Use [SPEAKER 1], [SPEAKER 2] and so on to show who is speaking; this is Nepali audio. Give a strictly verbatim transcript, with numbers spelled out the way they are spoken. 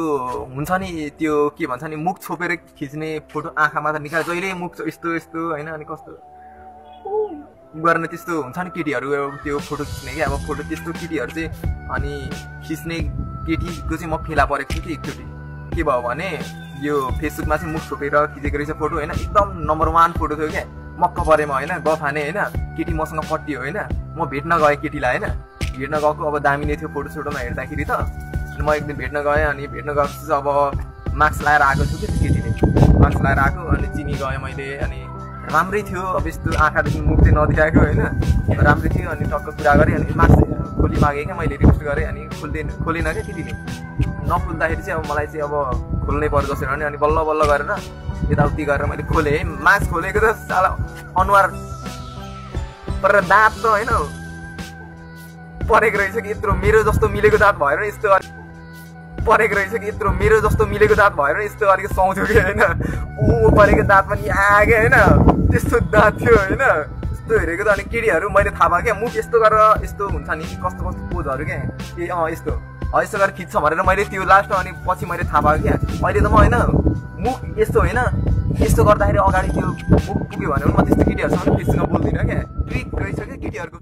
[SPEAKER 1] हुन्छ नि त्यो के भन्छ नि मुख छोपेर खिच्ने फोटो आँखामा त निकाल जहिले मुख यस्तो यस्तो होइन अनि कस्तो गर्न त्यस्तो हुन्छ नि केटीहरू त्यो फोटो खिच्ने कि अब फोटो त्यस्तो केटीहरू चाहिँ अनि खिच्ने केटीको चाहिँ म फेला परेको छु कि एकचोटि के भयो भने यो फेसबुकमा चाहिँ मुख छोपेर खिचेको रहेछ फोटो होइन एकदम नम्बर वान फोटो थियो क्या मक्क परेमा होइन गफाने होइन केटी मसँग पट्टियो होइन म भेट्न गएँ केटीलाई होइन भेट्न गएको अब दामी नै थियो फोटो सोटोमा हेर्दाखेरि त म एक दिन भेट्न गएँ अनि भेट्न गएपछि चाहिँ अब मास्क लगाएर आएको छु कि केटीले मास्क लगाएर आएको अनि चिनी गएँ मैले अनि राम्रै थियो अब यस्तो आँखादेखि मुख चाहिँ नदेखाएको होइन राम्रै थियो अनि टक्क कुरा गरेँ अनि मास्क खोली मागेँ क्या मैले रिक्वेस्ट गरेँ अनि खोल्दैन खोलेन क्या केटीले नखोल्दाखेरि चाहिँ अब मलाई चाहिँ अब खोल्नै पर्यो जसरी भने अनि बल्ल बल्ल गरेर यताउति गरेर मैले खोलेँ है मास्क खोलेको त साला अनुहार पर दाँत त होइन परेको रहेछ कि यत्रो मेरो जस्तो मिलेको दाँत भएर यस्तो परेको रहेछ कि यत्रो मेरो जस्तो मिलेको दाँत भएर यस्तो अलिक सुहाउँथ्यो कि होइन ऊ परेको दाँत पनि आगे होइन त्यस्तो दाँत थियो होइन यस्तो हेरेको त अनि केटीहरू मैले थाहा भयो क्या मुख यस्तो गरेर यस्तो हुन्छ नि कस्तो कस्तो पोजहरू क्या ए अँ यस्तो यस्तो गरेर खिच्छ भनेर मैले त्यो लास्ट अनि पछि मैले थाहा पाएँ क्या अहिले त म होइन मुख यस्तो होइन यस्तो गर्दाखेरि अगाडि त्यो मुख पुग्यो भने म त्यस्तो केटीहरूसँग फेससँग बोल्दिनँ क्या ट्रिक रहेछ क्या केटीहरूको